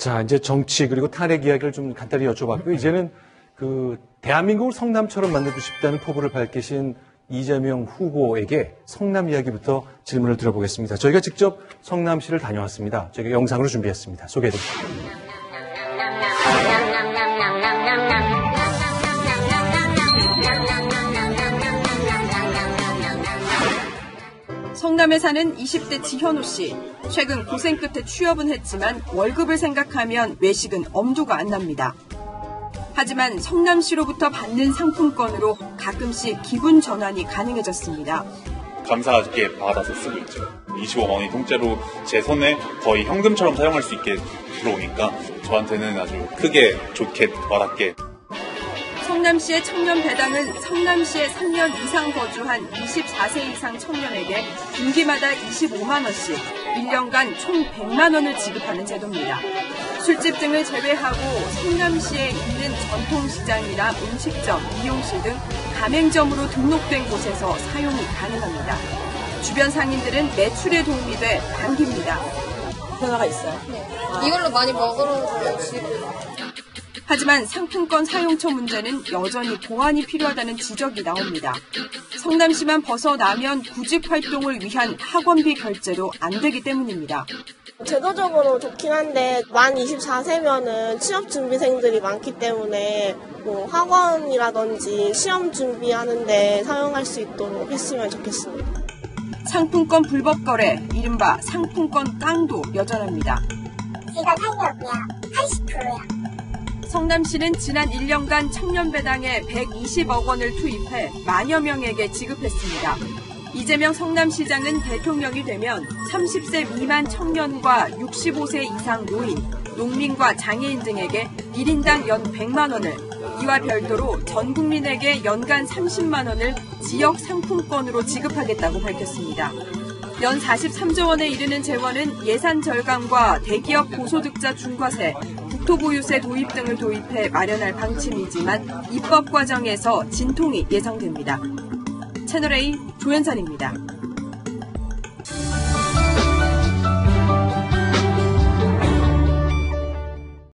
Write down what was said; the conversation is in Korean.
자, 이제 정치 그리고 탄핵 이야기를 좀 간단히 여쭤봤고요. 이제는 대한민국을 성남처럼 만들고 싶다는 포부를 밝히신 이재명 후보에게 성남 이야기부터 질문을 들어보겠습니다. 저희가 직접 성남시를 다녀왔습니다. 저희가 영상으로 준비했습니다. 소개해드립니다. 성남에 사는 20대 지현우 씨. 최근 고생 끝에 취업은 했지만 월급을 생각하면 외식은 엄두가 안 납니다. 하지만 성남시로부터 받는 상품권으로 가끔씩 기분 전환이 가능해졌습니다. 감사하게 받아서 쓰고 있죠. 25만 원이 통째로 제 손에 거의 현금처럼 사용할 수 있게 들어오니까 저한테는 아주 크게 좋게 와닿게. 성남시의 청년 배당은 성남시에 3년 이상 거주한 24세 이상 청년에게 분기마다 25만 원씩 1년간 총 100만 원을 지급하는 제도입니다. 술집 등을 제외하고 성남시에 있는 전통시장이나 음식점, 미용실 등 가맹점으로 등록된 곳에서 사용이 가능합니다. 주변 상인들은 매출에 도움이 돼 반깁니다. 변화가 있어요? 네. 이걸로 많이 먹으러 지금. 하지만 상품권 사용처 문제는 여전히 보완이 필요하다는 지적이 나옵니다. 성남시만 벗어나면 구직 활동을 위한 학원비 결제도 안 되기 때문입니다. 제도적으로 좋긴 한데 만 24세면은 취업 준비생들이 많기 때문에 학원이라든지 시험 준비하는데 사용할 수 있도록 했으면 좋겠습니다. 상품권 불법 거래, 이른바 상품권 깡도 여전합니다. 제가 살려고요. 80%요. 성남시는 지난 1년간 청년 배당에 120억 원을 투입해 만여 명에게 지급했습니다. 이재명 성남시장은 대통령이 되면 30세 미만 청년과 65세 이상 노인, 농민과 장애인 등에게 1인당 연 100만 원을, 이와 별도로 전 국민에게 연간 30만 원을 지역 상품권으로 지급하겠다고 밝혔습니다. 연 43조 원에 이르는 재원은 예산 절감과 대기업 고소득자 중과세, 국토보유세 도입 등을 도입해 마련할 방침이지만 입법 과정에서 진통이 예상됩니다. 채널A 조연산입니다.